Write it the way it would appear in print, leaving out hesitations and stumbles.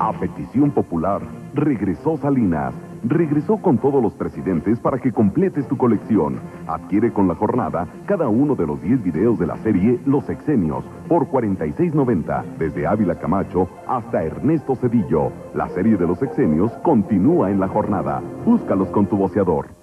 A petición popular, regresó Salinas. Regresó con todos los presidentes para que completes tu colección. Adquiere con la jornada cada uno de los 10 videos de la serie Los Sexenios por $46.90, desde Ávila Camacho hasta Ernesto Zedillo. La serie de Los Sexenios continúa en la jornada. Búscalos con tu voceador.